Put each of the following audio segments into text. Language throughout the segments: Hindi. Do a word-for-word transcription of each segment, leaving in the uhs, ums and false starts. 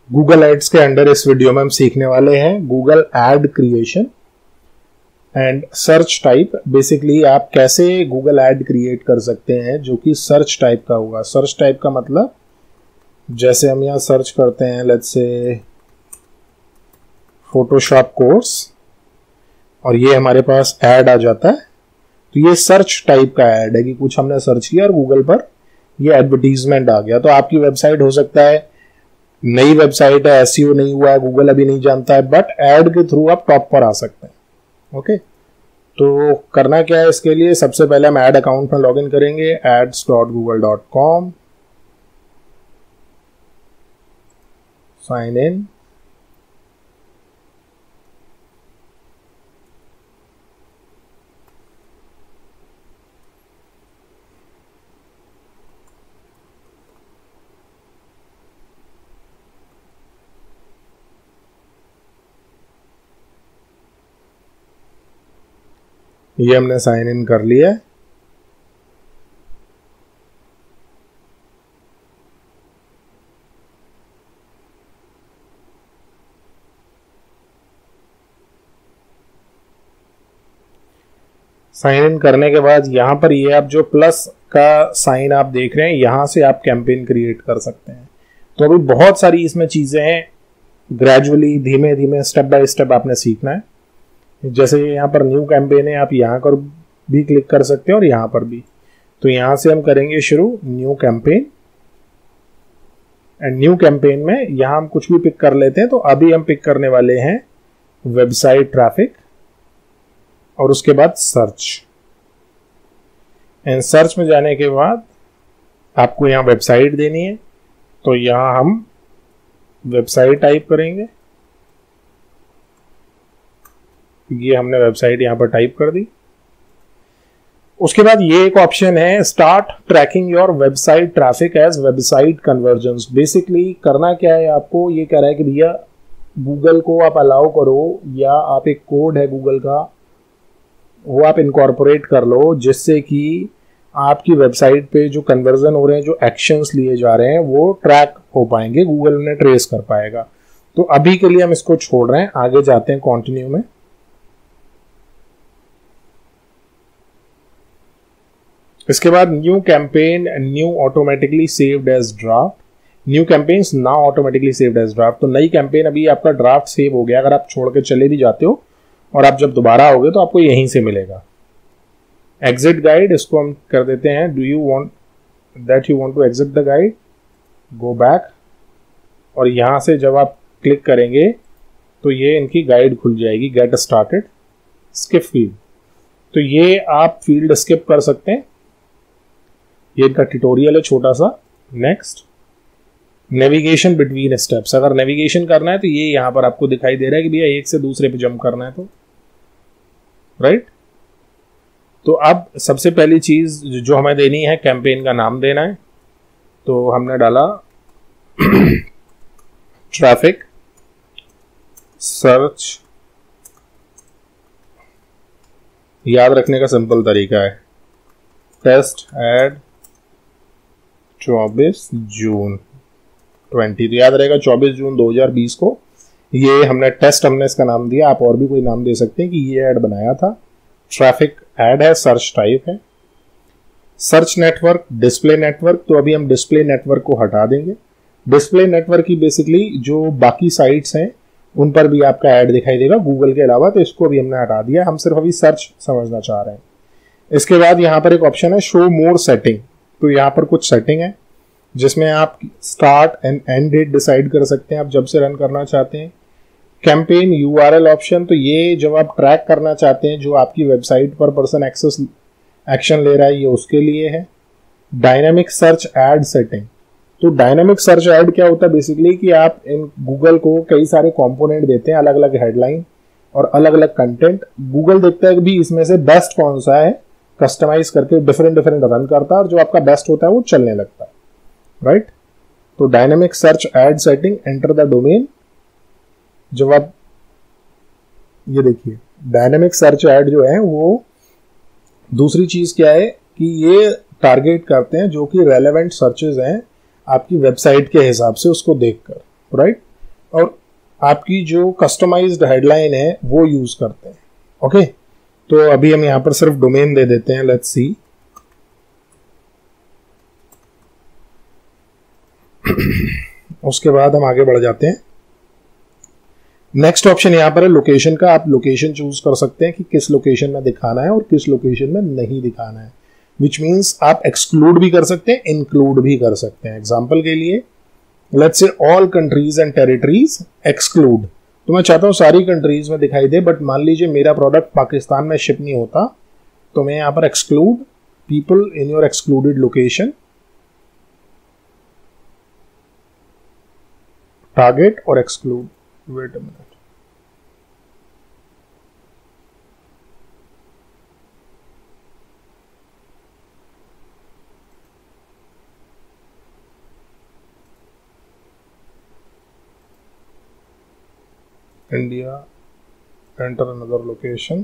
गूगल एड्स के अंडर इस वीडियो में हम सीखने वाले हैं Google ad creation and search type. Basically आप कैसे गूगल एड क्रिएट कर सकते हैं जो कि सर्च टाइप का होगा। सर्च टाइप का मतलब जैसे हम यहाँ सर्च करते हैं लेट्स से फोटोशॉप कोर्स और ये हमारे पास ऐड आ जाता है, तो ये सर्च टाइप का ऐड है कि कुछ हमने सर्च किया और गूगल पर ये एडवर्टीजमेंट आ गया। तो आपकी वेबसाइट हो सकता है नई वेबसाइट है, एसईओ नहीं हुआ है, गूगल अभी नहीं जानता है, बट ऐड के थ्रू आप टॉप पर आ सकते हैं। ओके, तो करना क्या है इसके लिए, सबसे पहले हम ऐड अकाउंट में लॉगिन करेंगे ads dot Google dot com, sign in, ये हमने साइन इन कर लिया है। साइन इन करने के बाद यहां पर ये आप जो प्लस का साइन आप देख रहे हैं, यहां से आप कैंपेन क्रिएट कर सकते हैं। तो अभी बहुत सारी इसमें चीजें हैं, ग्रेजुअली धीमे धीमे स्टेप बाय स्टेप आपने सीखना है। जैसे यहाँ पर न्यू कैंपेन है, आप यहाँ पर भी क्लिक कर सकते हैं और यहाँ पर भी। तो यहाँ से हम करेंगे शुरू new campaign and new campaign में यहाँ हम कुछ भी पिक कर लेते हैं। तो अभी हम पिक करने वाले हैं वेबसाइट ट्रैफिक और उसके बाद सर्च। एंड सर्च में जाने के बाद आपको यहाँ वेबसाइट देनी है, तो यहाँ हम वेबसाइट टाइप करेंगे। ये हमने वेबसाइट यहां पर टाइप कर दी। उसके बाद ये एक ऑप्शन है start tracking your website traffic as website conversions. Basically करना क्या है, आपको ये कह रहा है कि भैया गूगल को आप अलाउ करो, या आप एक कोड है गूगल का वो आप इनकॉर्पोरेट कर लो, जिससे कि आपकी वेबसाइट पे जो कन्वर्जन हो रहे हैं, जो एक्शंस लिए जा रहे हैं, वो ट्रैक हो पाएंगे, गूगल उन्हें ट्रेस कर पाएगा। तो अभी के लिए हम इसको छोड़ रहे हैं, आगे जाते हैं कॉन्टिन्यू में। इसके बाद new campaign new automatically saved as draft, new campaigns now automatically saved as draft. तो नई कैंपेन अभी आपका ड्राफ्ट सेव हो गया। अगर आप छोड़ के चले भी जाते हो और आप जब दोबारा आओगे तो आपको यहीं से मिलेगा। एग्जिट गाइड, इसको हम कर देते हैं do you want that you want to exit the guide, go back, और यहां से जब आप क्लिक करेंगे तो ये इनकी गाइड खुल जाएगी, गेट स्टार्टेड, स्किप फील्ड। तो ये आप फील्ड स्किप कर सकते हैं, ये इनका ट्यूटोरियल है छोटा सा। नेक्स्ट, नेविगेशन बिटवीन स्टेप्स, अगर नेविगेशन करना है तो ये यहां पर आपको दिखाई दे रहा है कि भैया एक से दूसरे पे जंप करना है, तो राइट। तो अब सबसे पहली चीज जो हमें देनी है, कैंपेन का नाम देना है। तो हमने डाला ट्रैफिक सर्च। याद रखने का सिंपल तरीका है टेस्ट एड चौबीस जून बीस, तो याद रहेगा चौबीस जून दो हज़ार बीस को ये हमने टेस्ट हमने इसका नाम दिया। आप और भी कोई नाम दे सकते हैं कि ये ऐड बनाया था। ट्रैफिक ऐड है, सर्च टाइप है, सर्च नेटवर्क, डिस्प्ले नेटवर्क। तो अभी हम डिस्प्ले नेटवर्क को हटा देंगे। डिस्प्ले नेटवर्क की बेसिकली जो बाकी साइट्स हैं उन पर भी आपका ऐड दिखाई देगा गूगल के अलावा, तो इसको भी हमने हटा दिया। हम सिर्फ अभी सर्च समझना चाह रहे हैं। इसके बाद यहाँ पर एक ऑप्शन है शो मोर सेटिंग। तो यहाँ पर कुछ सेटिंग है जिसमें आप start and end date decide कर सकते हैं, आप जब से रन करना चाहते हैं। कैंपेन यूआरएल ऑप्शन, तो ये जब आप ट्रैक करना चाहते हैं जो आपकी वेबसाइट पर पर्सन एक्सेस एक्शन ले रहा है, ये उसके लिए है। डायनामिक सर्च एड सेटिंग, तो डायनामिक सर्च ऐड क्या होता है बेसिकली कि आप इन गूगल को कई सारे कंपोनेंट देते हैं, अलग अलग हेडलाइन और अलग अलग कंटेंट। गूगल देखता है कि भी इसमें से बेस्ट कौन सा है, कस्टमाइज करके डिफरेंट डिफरेंट रन करता है और जो आपका बेस्ट होता है वो चलने लगता है, राइट। तो dynamic search ad setting, enter the domain. जब आप ये देखिए डायनामिक सर्च ऐड जो है वो दूसरी चीज क्या है कि ये टारगेट करते हैं जो कि रेलेवेंट सर्चेज हैं आपकी वेबसाइट के हिसाब से उसको देखकर, राइट। और आपकी जो कस्टमाइज्ड हेडलाइन है वो यूज करते हैं। ओके, तो अभी हम यहां पर सिर्फ डोमेन दे देते हैं, लेट्स सी। उसके बाद हम आगे बढ़ जाते हैं। नेक्स्ट ऑप्शन यहां पर है लोकेशन का। आप लोकेशन चूज कर सकते हैं कि किस लोकेशन में दिखाना है और किस लोकेशन में नहीं दिखाना है, विच मीन्स आप एक्सक्लूड भी कर सकते हैं, इंक्लूड भी कर सकते हैं। एग्जाम्पल के लिए let's say all countries and territories exclude, तो मैं चाहता हूं सारी कंट्रीज में दिखाई दे, बट मान लीजिए मेरा प्रोडक्ट पाकिस्तान में शिप नहीं होता, तो मैं यहां पर exclude people in your excluded location, target और exclude. Wait a minute, India, enter another location,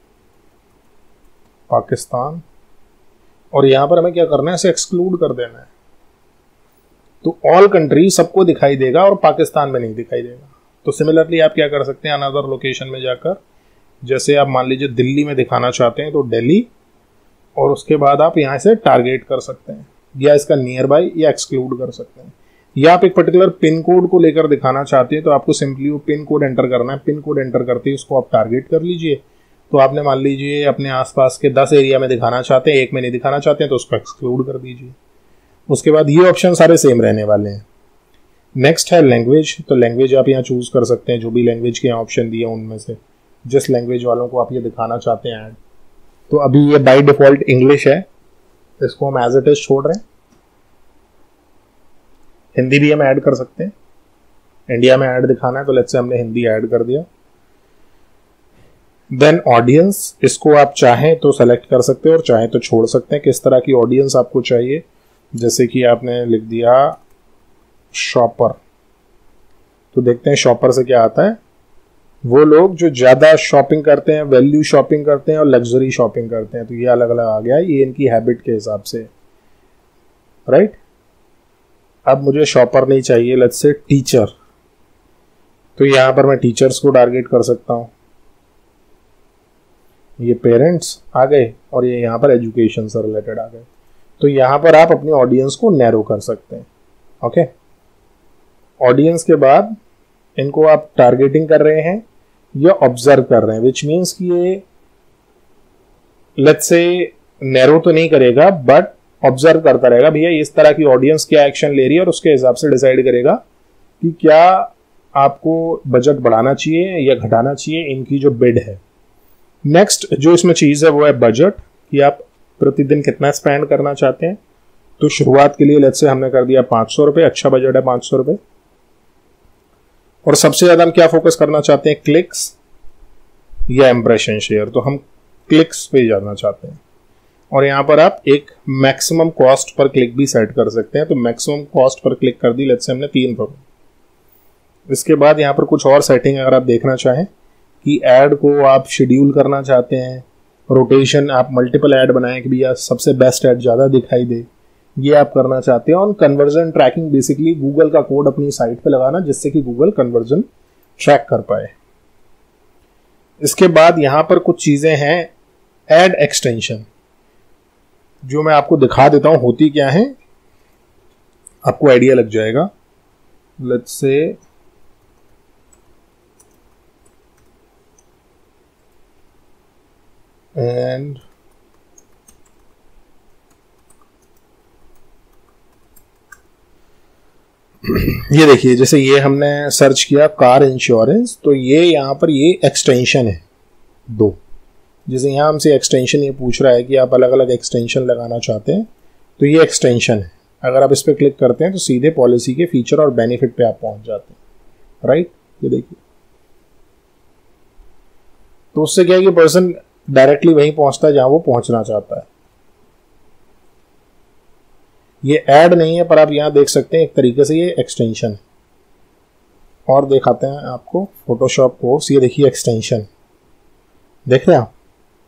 Pakistan, और यहां पर हमें क्या करना है, इसे एक्सक्लूड कर देना है। तो ऑल कंट्री सबको दिखाई देगा और पाकिस्तान में नहीं दिखाई देगा। तो सिमिलरली आप क्या कर सकते हैं, अनदर लोकेशन में जाकर, जैसे आप मान लीजिए दिल्ली में दिखाना चाहते हैं तो दिल्ली, और उसके बाद आप यहां से टारगेट कर सकते हैं या इसका नियर बाय या एक्सक्लूड कर सकते हैं। या आप एक पर्टिकुलर पिन कोड को लेकर दिखाना चाहते हैं तो आपको सिंपली वो पिन कोड एंटर करना है। पिन कोड एंटर करते ही उसको आप टारगेट कर लीजिए। तो आपने मान लीजिए अपने आसपास के दस एरिया में दिखाना चाहते हैं, एक में नहीं दिखाना चाहते हैं, तो उसको एक्सक्लूड कर दीजिए। उसके बाद ये ऑप्शन सारे सेम रहने वाले हैं। नेक्स्ट है लैंग्वेज। तो लैंग्वेज आप यहाँ चूज कर सकते हैं, जो भी लैंग्वेज के ऑप्शन दिए उनमें से जिस लैंग्वेज वालों को आप ये दिखाना चाहते हैं ऐड। तो अभी ये बाय डिफॉल्ट इंग्लिश है, इसको हम एज इट इज छोड़ रहे हैं। हिंदी भी हम ऐड कर सकते हैं, इंडिया में ऐड दिखाना है तो लेट्स से हमने हिंदी ऐड कर दिया। देन ऑडियंस, इसको आप चाहें तो सेलेक्ट कर सकते हैं और चाहें तो छोड़ सकते हैं, किस तरह की ऑडियंस आपको चाहिए। जैसे कि आपने लिख दिया शॉपर, तो देखते हैं शॉपर से क्या आता है। वो लोग जो ज्यादा शॉपिंग करते हैं, वैल्यू शॉपिंग करते हैं और लग्जरी शॉपिंग करते हैं। तो ये अलग अलग आ गया, ये इनकी हैबिट के हिसाब से, राइट। अब मुझे शॉपर नहीं चाहिए, लेट्स से टीचर, तो यहां पर मैं टीचर्स को टारगेट कर सकता हूं। ये पेरेंट्स आ गए और ये यहां पर एजुकेशन से रिलेटेड आ गए। तो यहां पर आप अपनी ऑडियंस को नैरो कर सकते हैं। ओके, ऑडियंस के बाद इनको आप टारगेटिंग कर रहे हैं या ऑब्जर्व कर रहे हैं, विच मीन्स कि ये लेट्स से नैरो तो नहीं करेगा बट ऑब्जर्व करता रहेगा, भैया इस तरह की ऑडियंस क्या एक्शन ले रही है, और उसके हिसाब से डिसाइड करेगा कि क्या आपको बजट बढ़ाना चाहिए या घटाना चाहिए इनकी जो बिड है। नेक्स्ट जो इसमें चीज है वो है बजट, कि आप प्रतिदिन कितना स्पेंड करना चाहते हैं। तो शुरुआत के लिए लेट्स से हमने कर दिया पांच सौ रुपए, अच्छा बजट है पांच सौ रुपए। और सबसे ज्यादा हम क्या फोकस करना चाहते हैं, क्लिक्स या इंप्रेशन शेयर। तो हम क्लिक्स पे जाना चाहते हैं और यहां पर आप एक मैक्सिमम कॉस्ट पर क्लिक भी सेट कर सकते हैं। तो मैक्सिमम कॉस्ट पर क्लिक कर दी, लेट्स से हमने तीन रुपए। इसके बाद यहां पर कुछ और सेटिंग अगर आप देखना चाहें कि ऐड को आप शेड्यूल करना चाहते हैं, रोटेशन आप मल्टीपल ऐड बनाएं कि भैया सबसे बेस्ट ऐड ज्यादा दिखाई दे, ये आप करना चाहते हैं। और कन्वर्जन ट्रैकिंग, बेसिकली गूगल का कोड अपनी साइट पे लगाना जिससे कि गूगल कन्वर्जन ट्रैक कर पाए। इसके बाद यहां पर कुछ चीजें हैं, ऐड एक्सटेंशन, जो मैं आपको दिखा देता हूं होती क्या है, आपको आइडिया लग जाएगा। लेट्स से एंड ये देखिए, जैसे ये हमने सर्च किया कार इंश्योरेंस, तो ये यहां पर ये एक्सटेंशन है दो। जैसे यहां हमसे एक्सटेंशन ये पूछ रहा है कि आप अलग अलग एक्सटेंशन लगाना चाहते हैं, तो ये एक्सटेंशन है। अगर आप इस पर क्लिक करते हैं तो सीधे पॉलिसी के फीचर और बेनिफिट पे आप पहुंच जाते हैं, राइट। ये देखिए, तो उससे क्या है कि पर्सन डायरेक्टली वहीं पहुंचता है जहां वो पहुंचना चाहता है। ये ऐड नहीं है, पर आप यहां देख सकते हैं एक तरीके से ये एक्सटेंशन है। और दिखाते हैं आपको फोटोशॉप कोर्स, ये देखिए एक्सटेंशन, देख रहे हैं आप।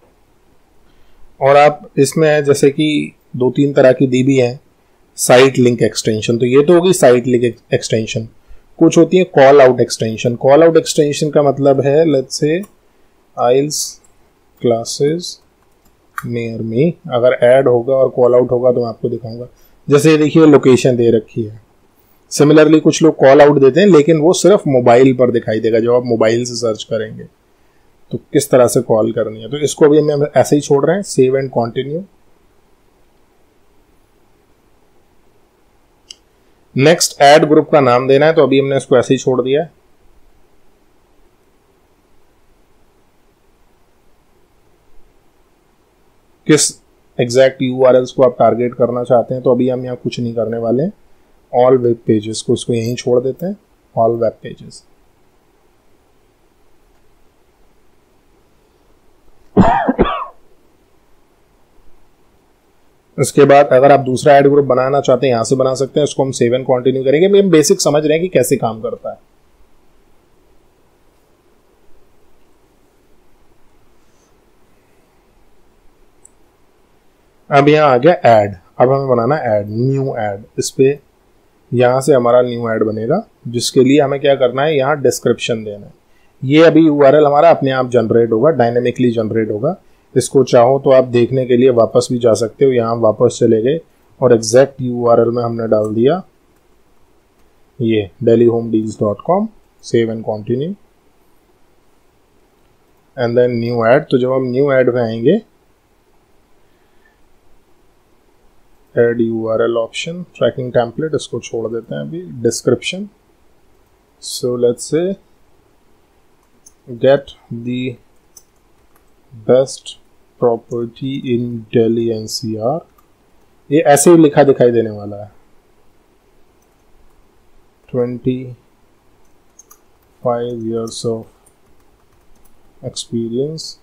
और आप इसमें जैसे कि दो तीन तरह की दी भी है, साइट लिंक एक्सटेंशन, तो ये तो होगी साइट लिंक एक्सटेंशन। कुछ होती है call out extension. Call out extension का मतलब है let's say IELTS classes near me, अगर ऐड होगा और कॉल आउट होगा तो मैं आपको दिखाऊंगा। जैसे ये देखिए लोकेशन दे रखी है। सिमिलरली कुछ लोग कॉल आउट देते हैं लेकिन वो सिर्फ मोबाइल पर दिखाई देगा जब आप मोबाइल से सर्च करेंगे तो किस तरह से कॉल करनी है। तो इसको भी हम ऐसे ही छोड़ रहे हैं, save and continue. Next ad group का नाम देना है, तो अभी हमने इसको ऐसे ही छोड़ दिया है। किस एग्जैक्ट यूआरएल्स को आप टारगेट करना चाहते हैं, तो अभी हम यहाँ कुछ नहीं करने वाले हैं। ऑल वेब पेजेस को इसको यहीं छोड़ देते हैं, ऑल वेब पेजेस। इसके बाद अगर आप दूसरा ऐड ग्रुप बनाना चाहते हैं यहां से बना सकते हैं। इसको हम सेव एंड कंटिन्यू करेंगे। हम बेसिक समझ रहे हैं कि कैसे काम करता है। अब यहां आ गया ऐड। अब हमें बनाना ऐड, न्यू ऐड। इस पे यहां से हमारा न्यू ऐड बनेगा, जिसके लिए हमें क्या करना है, यहाँ डिस्क्रिप्शन देना है। ये अभी यूआरएल हमारा अपने आप जनरेट होगा, डायनेमिकली जनरेट होगा। इसको चाहो तो आप देखने के लिए वापस भी जा सकते हो। यहाँ वापस चले गए और एग्जैक्ट यूआरएल में हमने डाल दिया ये daily home deals dot com, save and continue and then new ad. तो जब हम न्यू ऐड में आएंगे, ad URL option, tracking template, इसको छोड़ देते हैं अभी, description. So let's say get the best property in Delhi NCR. ये ऐसे ही लिखा दिखाई देने वाला है। Twenty five years of experience,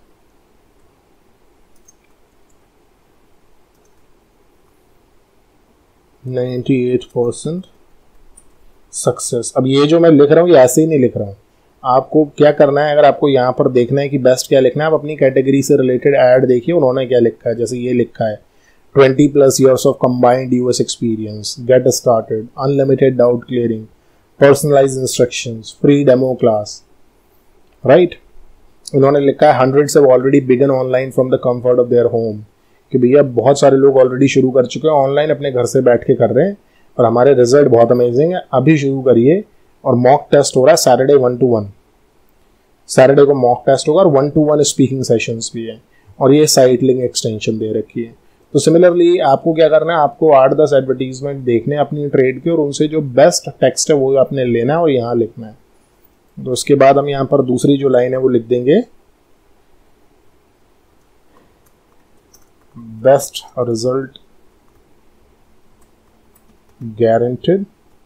ninety eight percent success. अब ये जो मैं लिख रहा हूँ ये ऐसे ही नहीं लिख रहा हूँ। आपको क्या करना है, अगर आपको यहाँ पर देखना है कि बेस्ट क्या लिखना है, आप अपनी कैटेगरी से रिलेटेड ऐड देखिए उन्होंने क्या लिखा है। जैसे ये लिखा है twenty plus years of combined US experience, get started, unlimited doubt clearing, personalised instructions, free demo class, right. उन्होंने लिखा है hundreds have already began online from the comfort of their home, कि भैया बहुत सारे लोग ऑलरेडी शुरू कर चुके हैं, ऑनलाइन अपने घर से बैठ के कर रहे हैं और हमारे रिजल्ट बहुत अमेजिंग है, अभी शुरू करिए। और मॉक टेस्ट हो रहा है Saturday one to one, Saturday को मॉक टेस्ट होगा और one to one speaking sessions भी है। और ये साइट लिंक एक्सटेंशन दे रखी है। तो सिमिलरली आपको क्या करना है, आपको आठ दस एडवर्टीजमेंट देखने अपनी ट्रेड के और उनसे जो बेस्ट टेक्स्ट है वो आपने लेना है और यहाँ लिखना है। तो उसके बाद हम यहाँ पर दूसरी जो लाइन है वो लिख देंगे, best result guaranteed,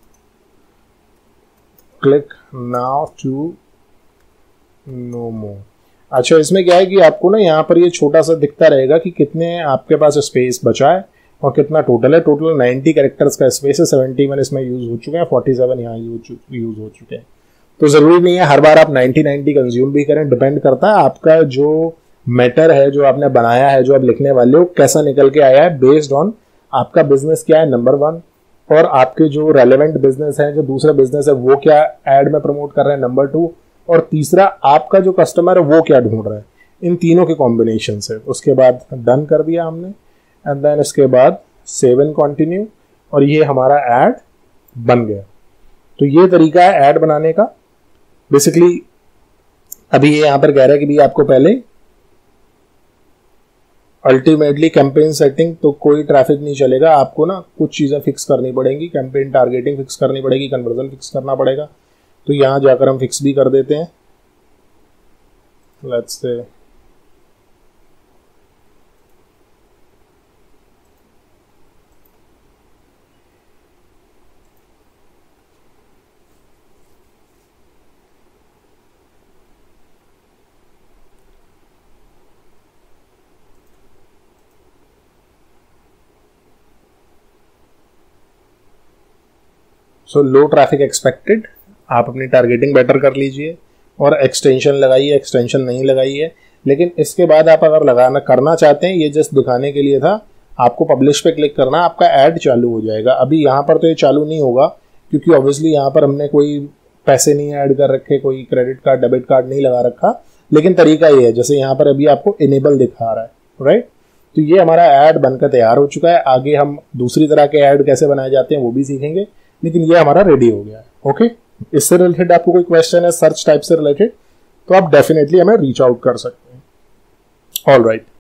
click now to know more। अच्छा, इसमें क्या है कि आपको ना यहाँ पर ये छोटा सा दिखता रहेगा कि कितने आपके पास स्पेस बचा है और कितना टोटल है। टोटल नाइन्टी कैरेक्टर्स का स्पेस है, सेवेंटी वन इसमें यूज हो चुके हैं, फोर्टी सेवन यहाँ यूज यूज हो चुके हैं। तो जरूरी नहीं है हर बार आप नाइन्टी नाइन्टी कंज्यूम भी करें, डिपेंड करता है आपका जो मैटर है, जो आपने बनाया है, जो आप लिखने वाले हो, कैसा निकल के आया है, बेस्ड ऑन आपका बिजनेस क्या है नंबर वन, और आपके जो रेलेवेंट बिजनेस है, जो दूसरा बिजनेस है वो क्या एड में प्रमोट कर रहे हैं नंबर टू, और तीसरा आपका जो कस्टमर है वो क्या ढूंढ रहा है। इन तीनों के कॉम्बिनेशन से उसके बाद डन कर दिया हमने एंड देन इसके बाद सेव एंड कंटिन्यू और ये हमारा ऐड बन गया। तो ये तरीका है ऐड बनाने का। बेसिकली अभी ये यहां पर कह रहा है कि भी आपको पहले अल्टीमेटली कैंपेन सेटिंग, तो कोई ट्रैफिक नहीं चलेगा, आपको ना कुछ चीजें फिक्स करनी पड़ेंगी, कैंपेन टारगेटिंग फिक्स करनी पड़ेगी, कन्वर्जन फिक्स करना पड़ेगा। तो यहां जाकर हम फिक्स भी कर देते हैं। Let's say so low traffic expected, आप अपनी टारगेटिंग बेटर कर लीजिए और एक्सटेंशन लगाइए, एक्सटेंशन नहीं लगाई है। लेकिन इसके बाद आप अगर लगाना करना चाहते हैं, ये जस्ट दिखाने के लिए था, आपको पब्लिश पे क्लिक करना, आपका ऐड चालू हो जाएगा। अभी यहाँ पर तो ये चालू नहीं होगा, क्योंकि ऑब्वियसली यहाँ पर हमने कोई पैसे नहीं ऐड कर रखे, कोई क्रेडिट कार्ड डेबिट कार्ड नहीं लगा रखा, लेकिन तरीका ये है जैसे यहाँ पर अभी आपको इनेबल दिखा रहा है, राइट। तो ये हमारा ऐड बनकर तैयार हो चुका है। आगे हम दूसरी तरह के ऐड कैसे बनाए जाते हैं वो भी सीखेंगे, लेकिन ये हमारा रेडी हो गया है। ओके, इससे रिलेटेड आपको कोई क्वेश्चन है सर्च टाइप से रिलेटेड तो आप डेफिनेटली हमें रीच आउट कर सकते हैं। All right.